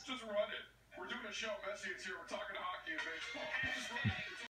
Just run it. We're doing a show. Messi is here. We're talking hockey and baseball. Just run it.